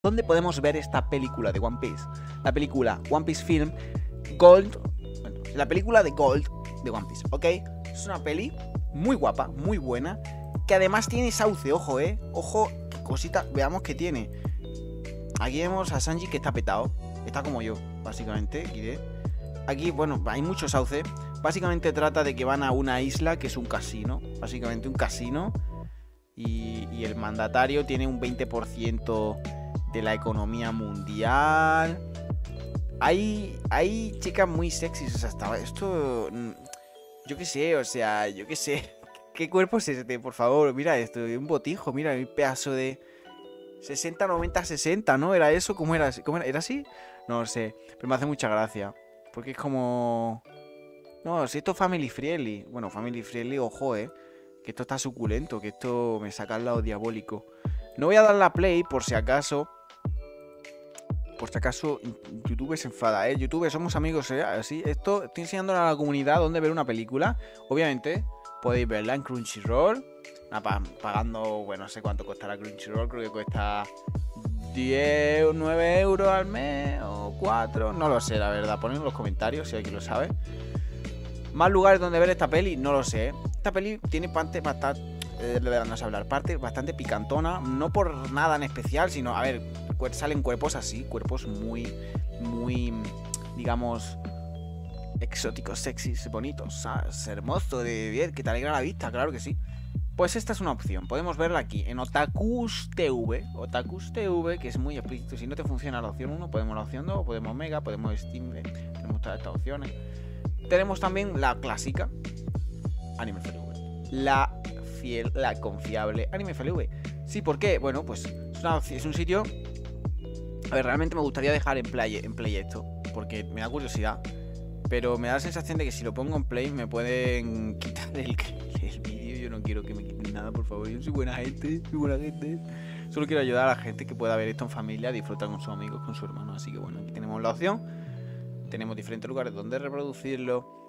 ¿Dónde podemos ver esta película de One Piece? La película One Piece Film Gold. Bueno, la película de Gold de One Piece, ¿ok? Es una peli muy guapa, muy buena, que además tiene sauce, ojo, ojo, qué cosita, veamos que tiene. Aquí vemos a Sanji que está petado, está como yo, básicamente, aquí, bueno, hay mucho sauce. Básicamente trata de que van a una isla que es un casino, básicamente un casino, y el mandatario tiene un 20% de la economía mundial. Hay chicas muy sexys, o sea, estaba esto... Yo qué sé, o sea, yo qué sé. ¿Qué cuerpo es este? Por favor, mira esto, un botijo, mira, un pedazo de 60, 90, 60, ¿no? ¿Era eso? ¿Cómo era? ¿Cómo era? ¿Era así? No lo sé, pero me hace mucha gracia. Porque es como... No, si esto es family friendly. Bueno, family friendly, ojo, que esto está suculento, que esto me saca al lado diabólico. No voy a dar la play por si acaso... Por si acaso YouTube se enfada, YouTube, somos amigos, así. Esto, estoy enseñándole a la comunidad dónde ver una película. Obviamente, podéis verla en Crunchyroll. Pagando, bueno, no sé cuánto costará Crunchyroll. Creo que cuesta 10 o 9 euros al mes o 4. No lo sé, la verdad. Poned en los comentarios si alguien lo sabe. Más lugares donde ver esta peli, no lo sé. Esta peli tiene parte bastante picantona. No por nada en especial, sino, a ver, salen cuerpos así, cuerpos muy, digamos, exóticos, sexys, bonitos, ¿sabes? Hermoso, de bien, que te alegra la vista, claro que sí. Pues esta es una opción, podemos verla aquí, en Otakus TV, que es muy explícito. Si no te funciona la opción 1, podemos la opción 2, podemos Mega, podemos Steam, tenemos todas estas opciones. Tenemos también la clásica, Anime FLV, la fiel, la confiable Anime FLV. Sí, ¿por qué? Bueno, pues es un sitio... A ver, realmente me gustaría dejar en play esto, porque me da curiosidad. Pero me da la sensación de que si lo pongo en play me pueden quitar el vídeo. Yo no quiero que me quiten nada, por favor. Yo soy buena gente, Solo quiero ayudar a la gente que pueda ver esto en familia, disfrutar con sus amigos, con su hermano. Así que bueno, aquí tenemos la opción. Tenemos diferentes lugares donde reproducirlo.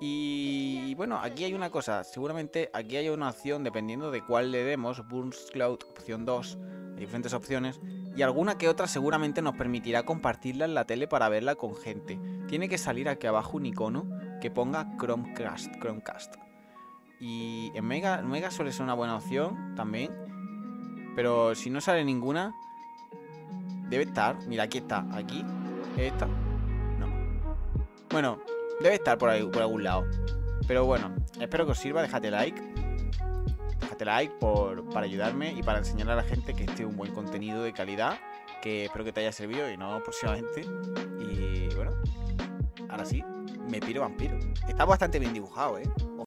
Y bueno, aquí hay una cosa. Seguramente aquí hay una opción, dependiendo de cuál le demos. Burst Cloud, opción 2. Hay diferentes opciones. Y alguna que otra seguramente nos permitirá compartirla en la tele para verla con gente. Tiene que salir aquí abajo un icono que ponga Chromecast. Y en Mega suele ser una buena opción también. Pero si no sale ninguna, debe estar. Mira, aquí está. Aquí. Esta. No. Bueno, debe estar por ahí, por algún lado. Pero bueno, espero que os sirva. Déjate like. Déjate like para ayudarme y para enseñar a la gente que este es un buen contenido de calidad. Que espero que te haya servido y no próximamente. Y bueno, ahora sí, me piro vampiro. Está bastante bien dibujado,